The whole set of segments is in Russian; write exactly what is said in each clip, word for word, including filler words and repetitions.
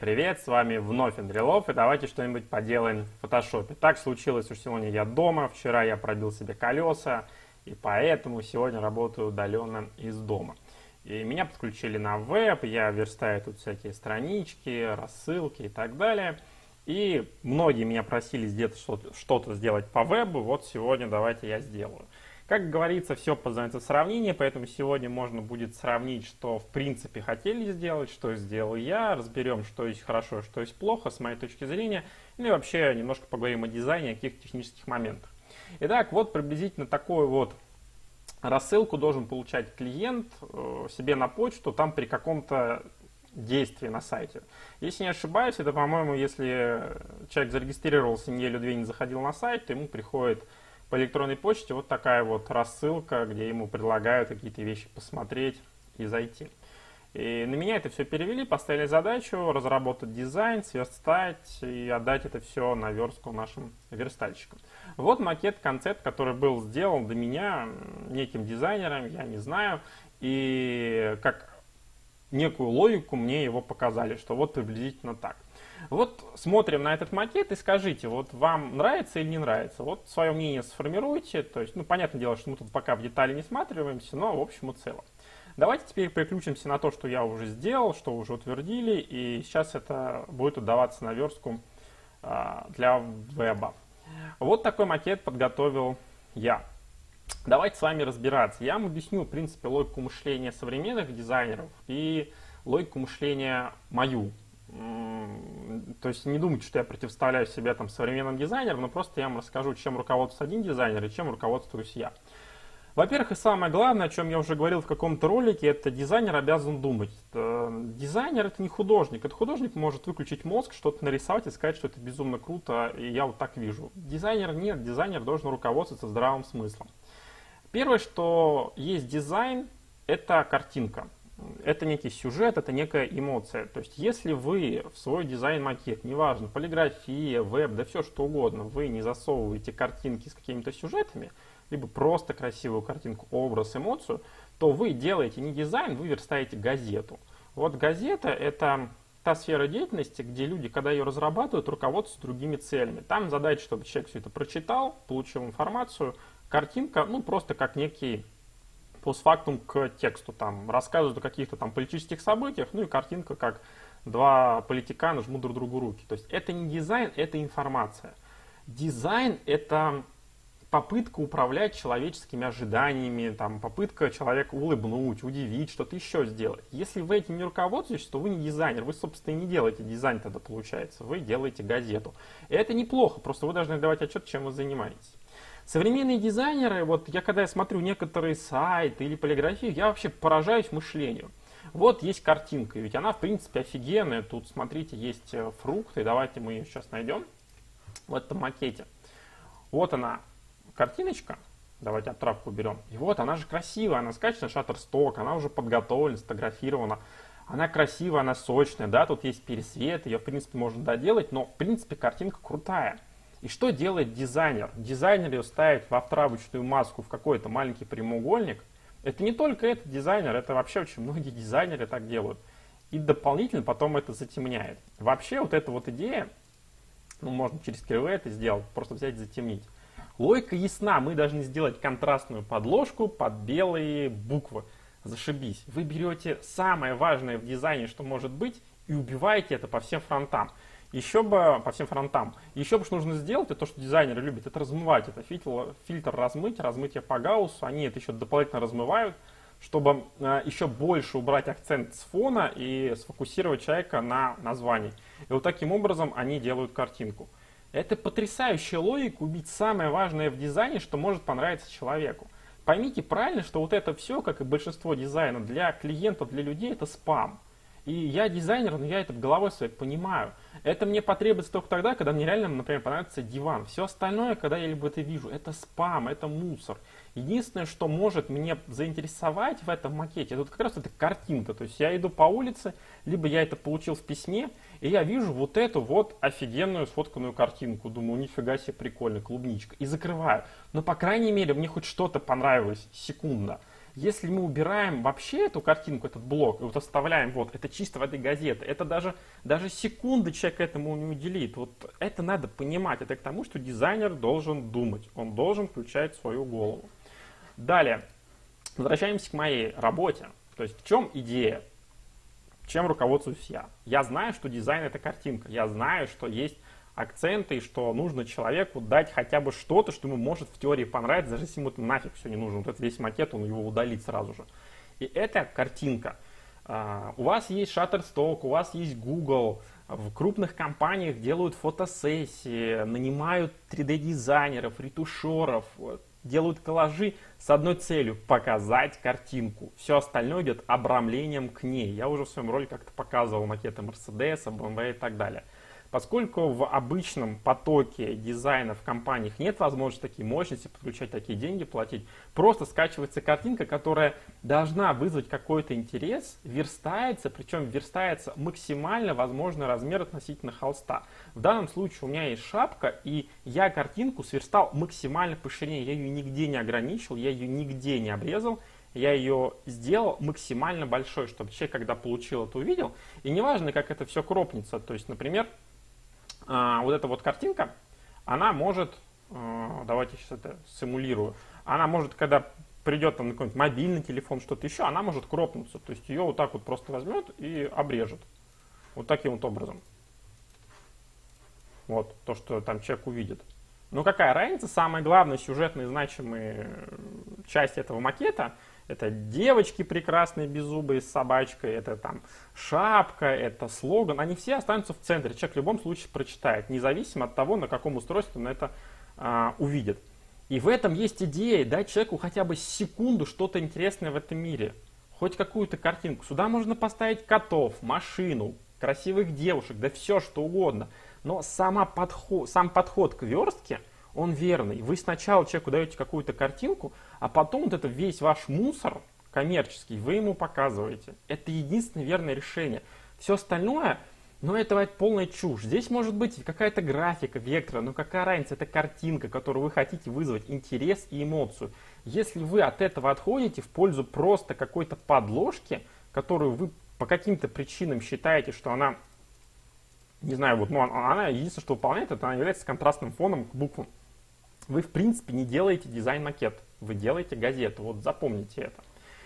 привет, с вами вновь Андрей Лов, и давайте что-нибудь поделаем в фотошопе. Так случилось, что сегодня я дома, вчера я пробил себе колеса, и поэтому сегодня работаю удаленно из дома. И меня подключили на веб, я верстаю тут всякие странички, рассылки и так далее. И многие меня просили где-то что-то сделать по вебу, вот сегодня давайте я сделаю. Как говорится, все познается в сравнении, поэтому сегодня можно будет сравнить, что в принципе хотели сделать, что сделал я, разберем, что есть хорошо, что есть плохо с моей точки зрения, ну и вообще немножко поговорим о дизайне, о каких технических моментах. Итак, вот приблизительно такую вот рассылку должен получать клиент э, себе на почту, там при каком-то действий на сайте. Если не ошибаюсь, это, по-моему, если человек зарегистрировался, неделю-две не заходил на сайт, то ему приходит по электронной почте вот такая вот рассылка, где ему предлагают какие-то вещи посмотреть и зайти. И на меня это все перевели, поставили задачу разработать дизайн, сверстать и отдать это все на верстку нашим верстальщикам. Вот макет, концепт, который был сделан до меня неким дизайнером, я не знаю, и как некую логику мне его показали, что вот приблизительно так. Вот смотрим на этот макет и скажите, вот вам нравится или не нравится? Вот свое мнение сформируйте. То есть, ну, понятное дело, что мы тут пока в детали не всматриваемся, но в общем и целом. Давайте теперь переключимся на то, что я уже сделал, что уже утвердили, и сейчас это будет отдаваться на верстку а, для веба. Вот такой макет подготовил я. Давайте с вами разбираться. Я вам объясню, в принципе, логику мышления современных дизайнеров и логику мышления мою. То есть не думайте, что я противоставляю себя там современным дизайнерам, но просто я вам расскажу, чем руководствуется один дизайнер и чем руководствуюсь я. Во-первых, и самое главное, о чем я уже говорил в каком-то ролике, это дизайнер обязан думать. Дизайнер — это не художник. Это художник может выключить мозг, что-то нарисовать и сказать, что это безумно круто, и я вот так вижу. Дизайнер нет, дизайнер должен руководствоваться здравым смыслом. Первое, что есть дизайн, это картинка. Это некий сюжет, это некая эмоция. То есть, если вы в свой дизайн-макет, неважно, полиграфия, веб, да все что угодно, вы не засовываете картинки с какими-то сюжетами, либо просто красивую картинку, образ, эмоцию, то вы делаете не дизайн, вы верстаете газету. Вот газета — это та сфера деятельности, где люди, когда ее разрабатывают, руководствуются другими целями. Там задача, чтобы человек все это прочитал, получил информацию, картинка, ну, просто как некий постфактум к тексту, там, рассказывают о каких-то там политических событиях, ну и картинка, как два политикана жмут друг другу руки. То есть это не дизайн, это информация. Дизайн — это попытка управлять человеческими ожиданиями, там, попытка человека улыбнуть, удивить, что-то еще сделать. Если вы этим не руководствуетесь, то вы не дизайнер, вы, собственно, и не делаете дизайн тогда, получается, вы делаете газету. И это неплохо, просто вы должны давать отчет, чем вы занимаетесь. Современные дизайнеры, вот я когда я смотрю некоторые сайты или полиграфию, я вообще поражаюсь мышлению. Вот есть картинка, ведь она в принципе офигенная. Тут, смотрите, есть фрукты, давайте мы ее сейчас найдем в этом макете. Вот она, картиночка, давайте обтравку уберем. И вот она же красивая, она скачана Shutterstock, она уже подготовлена, сфотографирована. Она красивая, она сочная, да, тут есть пересвет, ее в принципе можно доделать, но в принципе картинка крутая. И что делает дизайнер? Дизайнер ее ставит в обтравочную маску в какой-то маленький прямоугольник. Это не только этот дизайнер, это вообще очень многие дизайнеры так делают. И дополнительно потом это затемняет. Вообще вот эта вот идея, ну можно через кривы это сделать, просто взять и затемнить. Логика ясна, мы должны сделать контрастную подложку под белые буквы. Зашибись. Вы берете самое важное в дизайне, что может быть, и убиваете это по всем фронтам. Еще бы по всем фронтам. Еще бы что нужно сделать, это то, что дизайнеры любят, это размывать. Это фильтр, фильтр размыть, размытие по гауссу. Они это еще дополнительно размывают, чтобы э, еще больше убрать акцент с фона и сфокусировать человека на названии. И вот таким образом они делают картинку. Это потрясающая логика убить самое важное в дизайне, что может понравиться человеку. Поймите правильно, что вот это все, как и большинство дизайна, для клиентов, для людей, это спам. И я дизайнер, но я это в головой своей понимаю. Это мне потребуется только тогда, когда мне реально, например, понравится диван. Все остальное, когда я либо это вижу, это спам, это мусор. Единственное, что может мне заинтересовать в этом макете, это вот как раз эта картинка. То есть я иду по улице, либо я это получил в письме, и я вижу вот эту вот офигенную сфотканную картинку. Думаю, нифига себе, прикольно, клубничка. И закрываю. Но, по крайней мере, мне хоть что-то понравилось секундно. Если мы убираем вообще эту картинку, этот блок, и вот оставляем, вот, это чисто в этой газете, это даже, даже секунды человек этому не уделит. Вот это надо понимать. Это к тому, что дизайнер должен думать, он должен включать свою голову. Далее, возвращаемся к моей работе. То есть в чем идея? Чем руководствуюсь я? Я знаю, что дизайн — это картинка. Я знаю, что есть акценты, и что нужно человеку дать хотя бы что-то, что ему может в теории понравиться, даже если ему это нафиг все не нужно. Вот этот весь макет, он его удалит сразу же. И это картинка. Uh, у вас есть Shutterstock, у вас есть Google. В крупных компаниях делают фотосессии, нанимают три дэ-дизайнеров, ретушеров, делают коллажи с одной целью – показать картинку. Все остальное идет обрамлением к ней. Я уже в своем ролике как-то показывал макеты Mercedes, бэ эм вэ и так далее. Поскольку в обычном потоке дизайна в компаниях нет возможности такие мощности подключать, такие деньги платить, просто скачивается картинка, которая должна вызвать какой-то интерес, верстается, причем верстается максимально возможный размер относительно холста. В данном случае у меня есть шапка, и я картинку сверстал максимально по ширине, я ее нигде не ограничил, я ее нигде не обрезал. Я ее сделал максимально большой, чтобы человек, когда получил это, увидел. И неважно, как это все кропнется. То есть, например, вот эта вот картинка, она может, давайте сейчас это симулирую, она может, когда придет там на какой-нибудь мобильный телефон, что-то еще, она может кропнуться. То есть ее вот так вот просто возьмет и обрежет. Вот таким вот образом. Вот то, что там человек увидит. Ну какая разница? Самая главная сюжетная значимая часть этого макета — это девочки прекрасные, беззубые, с собачкой, это там шапка, это слоган. Они все останутся в центре. Человек в любом случае прочитает, независимо от того, на каком устройстве он это а, увидит. И в этом есть идея дать человеку хотя бы секунду что-то интересное в этом мире. Хоть какую-то картинку. Сюда можно поставить котов, машину, красивых девушек, да все что угодно. Но сама подход, сам подход к верстке, он верный. Вы сначала человеку даете какую-то картинку, а потом вот это весь ваш мусор коммерческий вы ему показываете. Это единственное верное решение. Все остальное, ну это полная чушь. Здесь может быть какая-то графика, вектора, но какая разница, это картинка, которую вы хотите вызвать интерес и эмоцию. Если вы от этого отходите в пользу просто какой-то подложки, которую вы по каким-то причинам считаете, что она, не знаю, вот, ну, она единственное, что выполняет, это она является контрастным фоном к буквам. Вы, в принципе, не делаете дизайн-макет, вы делаете газету, вот запомните это.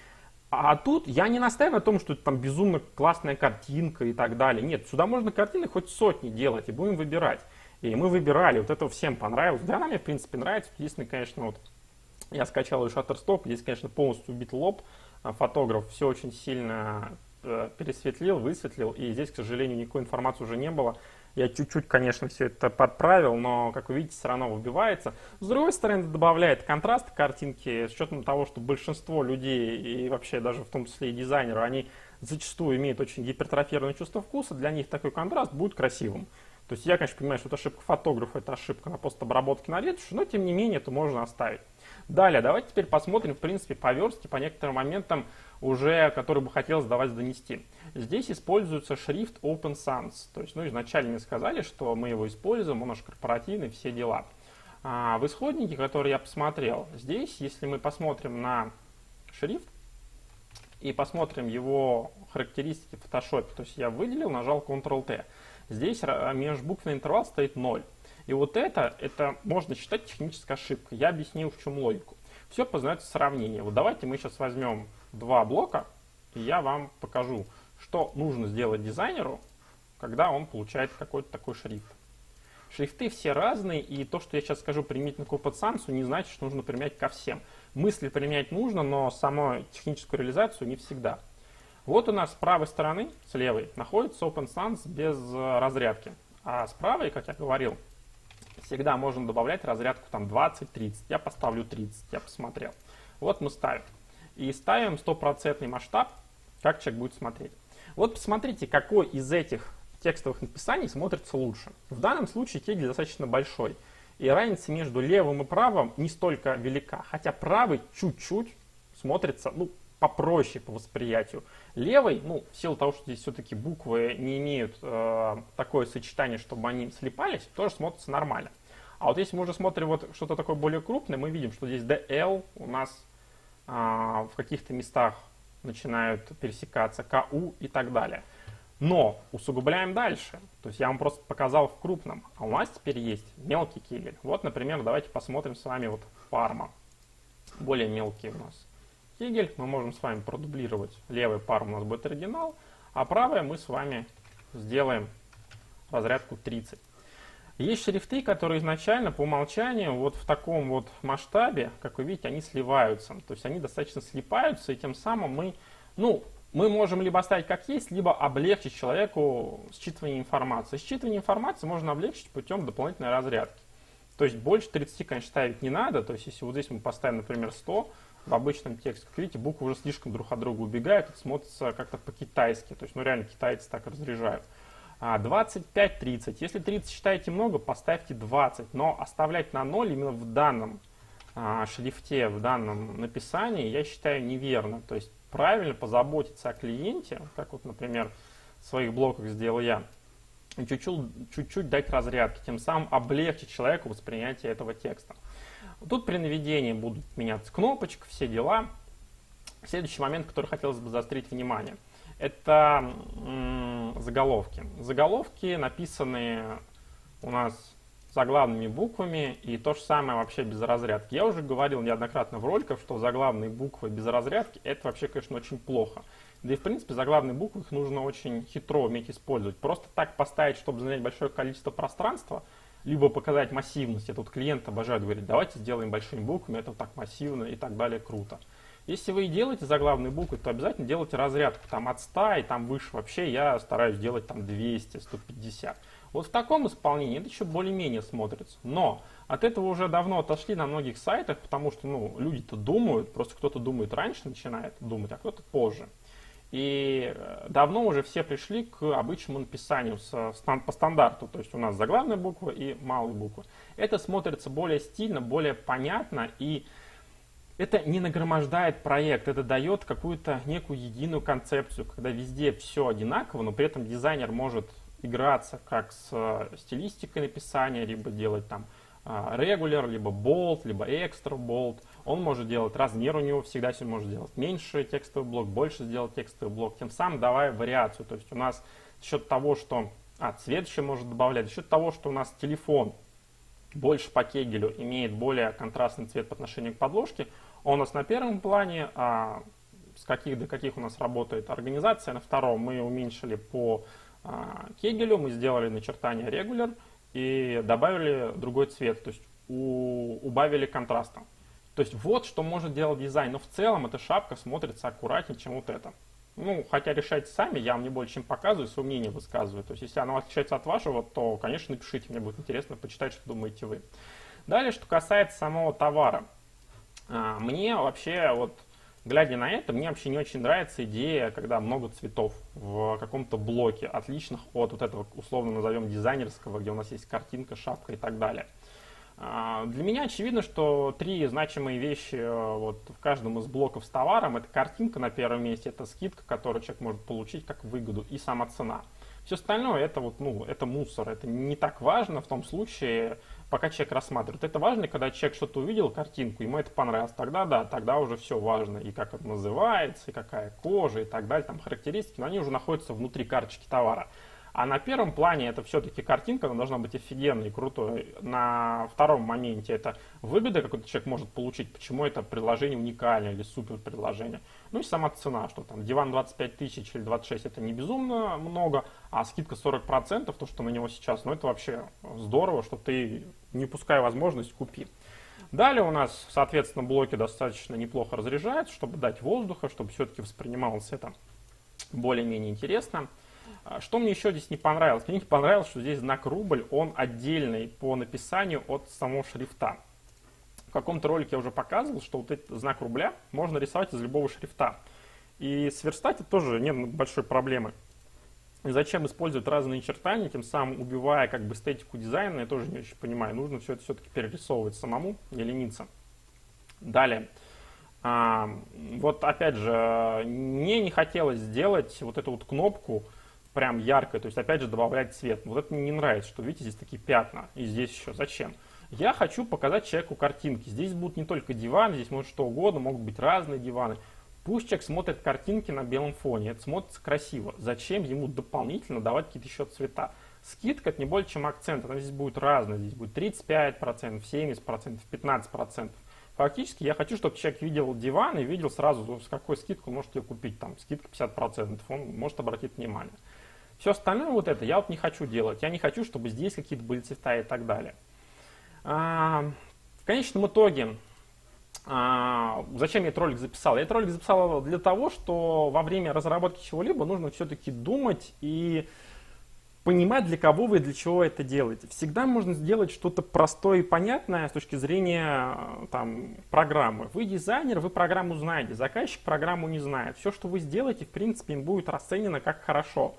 А тут я не настаиваю на том, что это там безумно классная картинка и так далее. Нет, сюда можно картины хоть сотни делать, и будем выбирать. И мы выбирали, вот это всем понравилось. Да, она мне, в принципе, нравится. Единственное, конечно, вот я скачал и Shutterstock, здесь, конечно, полностью убит лоб. Фотограф все очень сильно пересветлил, высветлил, и здесь, к сожалению, никакой информации уже не было. Я чуть-чуть, конечно, все это подправил, но, как вы видите, все равно выбивается. С другой стороны, это добавляет контраст картинки, с учетом того, что большинство людей, и вообще даже в том числе и дизайнеры, они зачастую имеют очень гипертрофированное чувство вкуса, для них такой контраст будет красивым. То есть я, конечно, понимаю, что это ошибка фотографа, это ошибка на постобработке на ретуши, но, тем не менее, это можно оставить. Далее, давайте теперь посмотрим, в принципе, по верстке, по некоторым моментам, уже, который бы хотелось до вас донести. Здесь используется шрифт Open Sans. То есть, ну, изначально мне сказали, что мы его используем, он наш корпоративный, все дела. А в исходнике, который я посмотрел, здесь, если мы посмотрим на шрифт и посмотрим его характеристики в Photoshop, то есть я выделил, нажал контрол тэ. Здесь межбуквенный интервал стоит ноль. И вот это, это можно считать технической ошибкой. Я объяснил, в чем логику. Все познается сравнение. Вот давайте мы сейчас возьмем два блока, и я вам покажу, что нужно сделать дизайнеру, когда он получает какой-то такой шрифт. Шрифты все разные, и то, что я сейчас скажу применительно к Open Sans, не значит, что нужно применять ко всем. Мысли применять нужно, но саму техническую реализацию не всегда. Вот у нас с правой стороны, с левой, находится Open Sans без разрядки. А с правой, как я говорил, всегда можно добавлять разрядку там двадцать-тридцать. Я поставлю тридцать, я посмотрел. Вот мы ставим. И ставим стопроцентный масштаб, как человек будет смотреть. Вот посмотрите, какой из этих текстовых написаний смотрится лучше. В данном случае текст достаточно большой. И разница между левым и правым не столько велика. Хотя правый чуть-чуть смотрится, ну, попроще по восприятию. Левый, ну, в силу того, что здесь все-таки буквы не имеют э, такое сочетание, чтобы они слипались, тоже смотрится нормально. А вот если мы уже смотрим вот что-то такое более крупное, мы видим, что здесь ди эл у нас в каких-то местах начинают пересекаться КУ и так далее. Но усугубляем дальше. То есть я вам просто показал в крупном. А у нас теперь есть мелкий кегель. Вот, например, давайте посмотрим с вами вот парма. Более мелкий у нас кегель. Мы можем с вами продублировать. Левый парм у нас будет оригинал, а правый мы с вами сделаем разрядку тридцать. Есть шрифты, которые изначально по умолчанию вот в таком вот масштабе, как вы видите, они сливаются. То есть они достаточно слипаются, и тем самым мы, ну, мы можем либо оставить как есть, либо облегчить человеку считывание информации. Считывание информации можно облегчить путем дополнительной разрядки. То есть больше тридцати, конечно, ставить не надо. То есть если вот здесь мы поставим, например, сто в обычном тексте, как видите, буквы уже слишком друг от друга убегают, это смотрится как-то по-китайски. То есть, ну реально китайцы так разряжают. двадцать пять тридцать. Если тридцать считаете много, поставьте двадцать. Но оставлять на ноль именно в данном а, шрифте, в данном написании, я считаю неверно. То есть правильно позаботиться о клиенте, как вот, например, в своих блоках сделал я, и чуть-чуть дать разрядки, тем самым облегчить человеку восприятие этого текста. Тут при наведении будут меняться кнопочки, все дела. Следующий момент, который хотелось бы заострить внимание, это м, заголовки. Заголовки написаны у нас заглавными буквами, и то же самое вообще без разрядки. Я уже говорил неоднократно в роликах, что заглавные буквы без разрядки это вообще, конечно, очень плохо. Да и в принципе заглавные буквы их нужно очень хитро уметь использовать. Просто так поставить, чтобы занять большое количество пространства, либо показать массивность. Это вот клиент обожает говорить, давайте сделаем большими буквами, это вот так массивно и так далее, круто. Если вы и делаете заглавные буквы, то обязательно делайте разрядку там от ста и там выше. Вообще я стараюсь делать там двести, сто пятьдесят. Вот в таком исполнении это еще более-менее смотрится. Но от этого уже давно отошли на многих сайтах, потому что ну, люди-то думают, просто кто-то думает раньше начинает думать, а кто-то позже. И давно уже все пришли к обычному написанию с, по стандарту. То есть у нас заглавная буква и малая буква. Это смотрится более стильно, более понятно, и это не нагромождает проект, это дает какую-то некую единую концепцию, когда везде все одинаково, но при этом дизайнер может играться как с стилистикой написания, либо делать там regular, либо bold, либо extra bold. Он может делать размер, у него всегда все может делать меньше текстовый блок, больше сделать текстовый блок, тем самым давая вариацию. То есть у нас за счет того, что а, цвет еще может добавлять, за счет того, что у нас телефон больше по кегелю имеет более контрастный цвет по отношению к подложке, он у нас на первом плане, а с каких до каких у нас работает организация, на втором мы уменьшили по а, кегелю, мы сделали начертание regular и добавили другой цвет, то есть у, убавили контраста. То есть вот что может делать дизайн, но в целом эта шапка смотрится аккуратнее, чем вот это. Ну, хотя решайте сами, я вам не больше чем показываю, свое мнение высказываю. То есть если оно отличается от вашего, то, конечно, напишите, мне будет интересно почитать, что думаете вы. Далее, что касается самого товара. Мне вообще, вот, глядя на это, мне вообще не очень нравится идея, когда много цветов в каком-то блоке, отличных от вот этого, условно назовем, дизайнерского, где у нас есть картинка, шапка и так далее. Для меня очевидно, что три значимые вещи вот в каждом из блоков с товаром. Это картинка на первом месте, это скидка, которую человек может получить как выгоду, и сама цена. Все остальное это, вот, ну, это мусор, это не так важно в том случае, пока человек рассматривает. Это важно, когда человек что-то увидел, картинку, ему это понравилось. Тогда да, тогда уже все важно. И как это называется, и какая кожа, и так далее, там характеристики, но они уже находятся внутри карточки товара. А на первом плане это все-таки картинка, она должна быть офигенной и крутой. На втором моменте это выгода, какой-то человек может получить, почему это предложение уникальное или супер предложение. Ну и сама цена, что там диван двадцать пять тысяч или двадцать шесть это не безумно много, а скидка сорок процентов, то что на него сейчас, ну это вообще здорово, что ты, не упуская возможность, купи. Далее у нас, соответственно, блоки достаточно неплохо разряжаются, чтобы дать воздуха, чтобы все-таки воспринималось это более-менее интересно. Что мне еще здесь не понравилось? Мне не понравилось, что здесь знак рубль, он отдельный по написанию от самого шрифта. В каком-то ролике я уже показывал, что вот этот знак рубля можно рисовать из любого шрифта. И сверстать это тоже нет большой проблемы. И зачем использовать разные начертания, тем самым убивая как бы эстетику дизайна, я тоже не очень понимаю. Нужно все это все-таки перерисовывать самому, не лениться. Далее. А, вот опять же, мне не хотелось сделать вот эту вот кнопку прям яркой, то есть опять же добавлять цвет. Вот это мне не нравится, что видите, здесь такие пятна, и здесь еще. Зачем? Я хочу показать человеку картинки. Здесь будут не только диваны, здесь может что угодно, могут быть разные диваны. Пусть человек смотрит картинки на белом фоне, это смотрится красиво. Зачем ему дополнительно давать какие-то еще цвета? Скидка — это не более чем акцент, она здесь будет разная, здесь будет тридцать пять процентов, семьдесят процентов, пятнадцать процентов. Фактически я хочу, чтобы человек видел диван и видел сразу, с какой скидкой он может ее купить. Там скидка пятьдесят процентов, он может обратить внимание. Все остальное вот это я вот не хочу делать. Я не хочу, чтобы здесь какие-то были цвета и так далее. А, в конечном итоге, а, зачем я этот ролик записал? Я этот ролик записал для того, что во время разработки чего-либо нужно все-таки думать и понимать, для кого вы и для чего это делаете. Всегда можно сделать что-то простое и понятное с точки зрения там, программы. Вы дизайнер, вы программу знаете, заказчик программу не знает. Все, что вы сделаете, в принципе, им будет расценено как хорошо.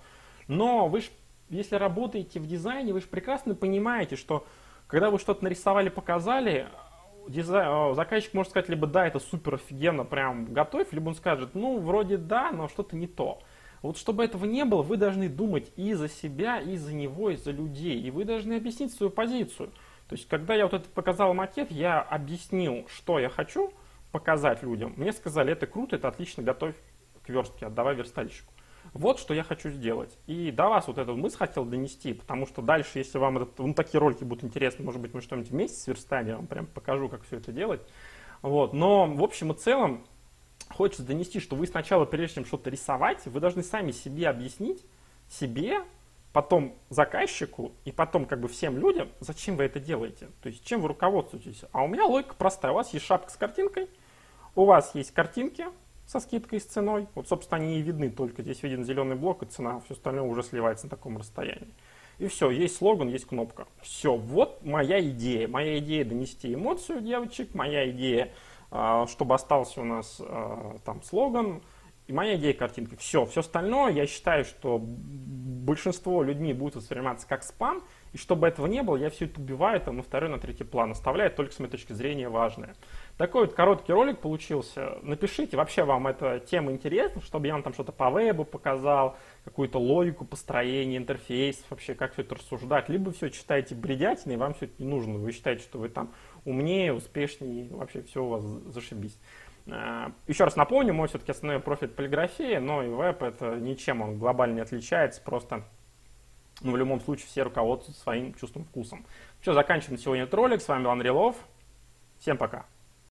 Но вы ж, если работаете в дизайне, вы же прекрасно понимаете, что когда вы что-то нарисовали, показали, дизайн, заказчик может сказать либо да, это супер офигенно, прям готовь, либо он скажет, ну, вроде да, но что-то не то. Вот чтобы этого не было, вы должны думать и за себя, и за него, и за людей. И вы должны объяснить свою позицию. То есть, когда я вот это показал макет, я объяснил, что я хочу показать людям. Мне сказали, это круто, это отлично, готовь к верстке, отдавай верстальщику. Вот что я хочу сделать. И до вас вот эту мысль хотел донести, потому что дальше, если вам этот, ну, такие ролики будут интересны, может быть, мы что-нибудь вместе сверстаем, я вам прям покажу, как все это делать. Вот. Но в общем и целом, хочется донести, что вы сначала, прежде чем что-то рисовать, вы должны сами себе объяснить, себе, потом заказчику и потом как бы всем людям, зачем вы это делаете. То есть чем вы руководствуетесь. А у меня логика простая. У вас есть шапка с картинкой, у вас есть картинки со скидкой и с ценой. Вот, собственно, они и видны только. Здесь виден зеленый блок и цена, все остальное уже сливается на таком расстоянии. И все, есть слоган, есть кнопка. Все, вот моя идея. Моя идея донести эмоцию девочек, моя идея, чтобы остался у нас там слоган, и моя идея картинки. Все, все остальное, я считаю, что большинство людьми будет восприниматься как спам, и чтобы этого не было, я все это убиваю там, на второй, на третий план, оставляю только с моей точки зрения важное. Такой вот короткий ролик получился. Напишите, вообще вам эта тема интересна, чтобы я вам там что-то по вебу показал, какую-то логику построения интерфейсов, вообще как все это рассуждать. Либо все читаете бредятины, и вам все это не нужно. Вы считаете, что вы там умнее, успешнее, вообще все у вас зашибись. Еще раз напомню, мой все-таки основной профиль полиграфия, но и веб это ничем он глобально не отличается, просто ну, в любом случае все руководствуются своим чувством, вкусом. Все, заканчиваем сегодня этот ролик. С вами был Андрей Лов. Всем пока.